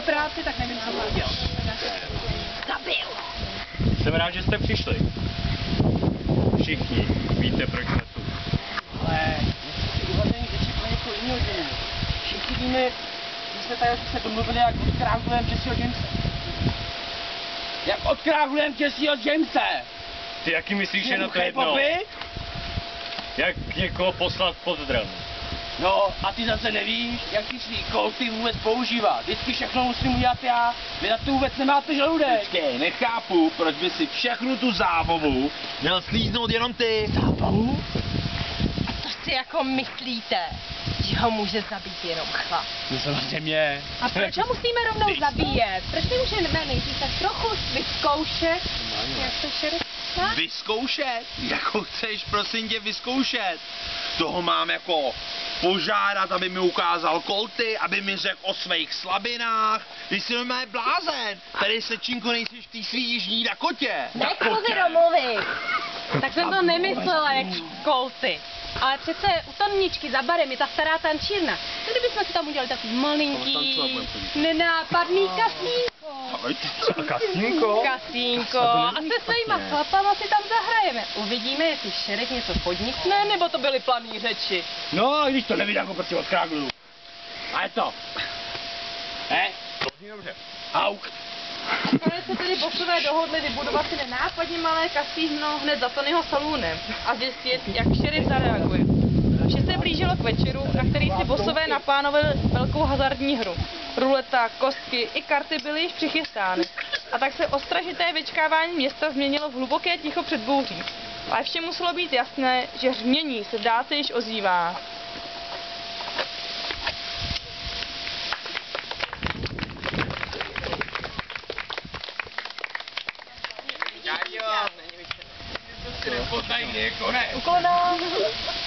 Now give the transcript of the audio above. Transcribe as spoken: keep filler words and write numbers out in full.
práci, tak nevím, co mám dělat. Zabil! Jsem rád, že jste přišli. Všichni víte, proč jsme tu. Ale jestli uvaření řeči pro něco jiného dění. Všichni víme, že jste tady se domluvili, jak odkrágulujeme Jesseho Jamese. Jak odkrágulujeme Jesseho Jamese! Ty jaký myslíš, že na to jedno? Jak někoho poslat pod drum? No, a ty zase nevíš, jak ty svý kolty vůbec používat. Vždycky všechno musím udělat já. Vy na to vůbec nemáte žaludek. Počkej, nechápu, proč by si všechnu tu zábavu měl slíznout jenom ty. Zábavu? A to si jako myslíte, že ho může zabít jenom chlap? No samozřejmě. A proč ho musíme rovnou zabíjet? Proč nemůžeme nejdřív tak trochu vyzkoušet, jak to šerif? Vyzkoušet? Jako chceš, prosím tě, vyzkoušet? Toho mám jako požádat, aby mi ukázal kolty, aby mi řekl o svých slabinách. Ty jsi normálně blázen. Tady se činko nejsiš v té svý jižní Dakotě. Nech to si domluvit. Tak jsem to nemyslela jak kolty. Ale přece u Toničky za barem je ta stará tančírna. Co kdybychom si tam udělali takový malinký, nenápadný kasínko. Kasínko? Kasínko. A se svýma chlapama si tam zahrajeme. Uvidíme, jestli šerif něco podnikne, nebo to byly planý řeči. No, a když to nevíš, jako prostě odkrágluju. A je to. He? To zní dobře. Auk. Nakonec se tedy bossové dohodli vybudovat si nenápadně malé kasíno hned za Tonyho saloonem a zjistit, jak šerif zareaguje. Vše se blížilo k večeru, na který si bossové naplánovali velkou hazardní hru. Ruleta, kostky i karty byly již přichystány. A tak se ostražité vyčkávání města změnilo v hluboké ticho před bouří. Ale vše muselo být jasné, že hřmění se zdá se již ozývá. Poznají, kdy je konec. Uklona!